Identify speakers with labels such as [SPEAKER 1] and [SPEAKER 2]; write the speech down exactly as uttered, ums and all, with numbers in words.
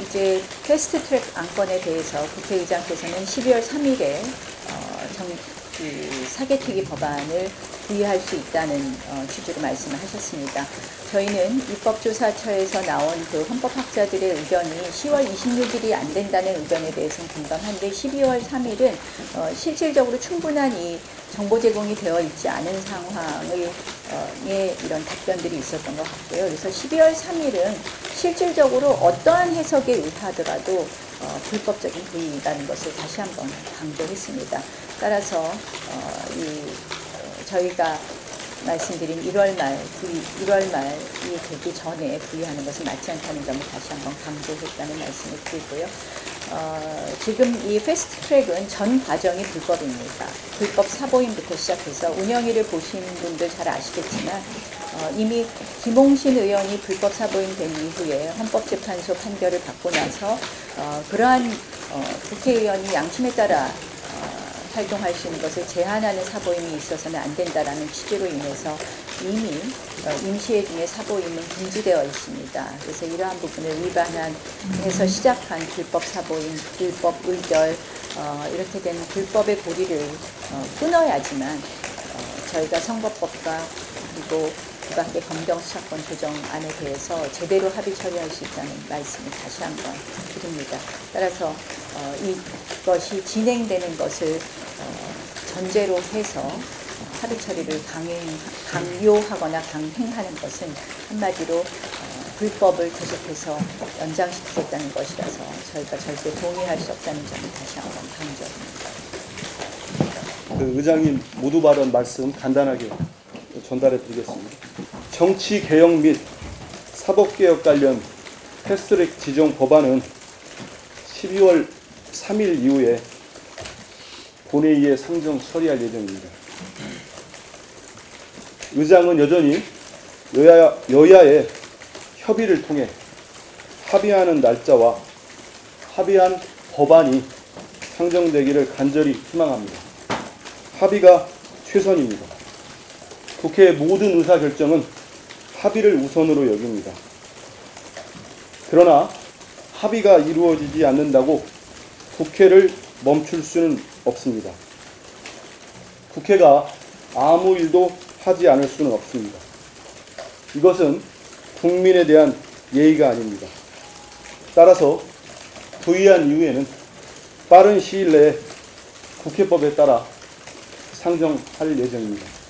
[SPEAKER 1] 이제 패스트트랙 안건에 대해서 국회의장께서는 십이월 삼일에 어, 정, 그 사개특위 법안을 부의할 수 있다는 어, 취지로 말씀을 하셨습니다. 저희는 입법조사처에서 나온 그 헌법학자들의 의견이 시월 이십육일이 안 된다는 의견에 대해서는 공감한데 십이월 삼일은 어, 실질적으로 충분한 이 정보 제공이 되어 있지 않은 상황의 어, 이런 답변들이 있었던 것 같고요. 그래서 십이월 삼일은 실질적으로 어떠한 해석에 의하더라도 어, 불법적인 부의라는 것을 다시 한번 강조했습니다. 따라서 어, 이 어, 저희가 말씀드린 일월 말 부의, 일월 말이 되기 전에 부의하는 것은 맞지 않다는 점을 다시 한번 강조했다는 말씀을 드리고요. 어, 지금 이 패스트트랙은 전 과정이 불법입니다. 불법 사보임부터 시작해서 운영위를 보신 분들 잘 아시겠지만 어, 이미 김홍신 의원이 불법 사보임 된 이후에 헌법재판소 판결을 받고 나서 어, 그러한 어, 국회의원이 양심에 따라 활동할 수 있는 것을 제한하는 사보임이 있어서는 안 된다라는 취지로 인해서 이미 임시회 중에 사보임은 금지되어 있습니다. 그래서 이러한 부분을 위반해서 시작한 불법 사보임, 불법 의결 어, 이렇게 된 불법의 고리를 어, 끊어야지만 어, 저희가 선거법과 그리고 그 밖에 검경수사권 조정안에 대해서 제대로 합의 처리할 수 있다는 말씀을 다시 한번 드립니다. 따라서 어, 이것이 진행되는 것을 어, 전제로 해서 합의 처리를 강행, 강요하거나 강행하는 것은 한마디로 어, 불법을 계속해서 연장시키겠다는 것이라서 저희가 절대 동의할 수 없다는 점을 다시 한번 강조합니다.
[SPEAKER 2] 그 의장님 모두 발언 말씀 간단하게 전달해 드리겠습니다. 정치개혁 및 사법개혁 관련 패스트트랙 지정 법안은 십이월 삼일 이후에 본회의에 상정 처리할 예정입니다. 의장은 여전히 여야, 여야의 협의를 통해 합의하는 날짜와 합의한 법안이 상정되기를 간절히 희망합니다. 합의가 최선입니다. 국회의 모든 의사결정은 합의를 우선으로 여깁니다. 그러나 합의가 이루어지지 않는다고 국회를 멈출 수는 없습니다. 국회가 아무 일도 하지 않을 수는 없습니다. 이것은 국민에 대한 예의가 아닙니다. 따라서 부의한 이후에는 빠른 시일 내에 국회법에 따라 상정할 예정입니다.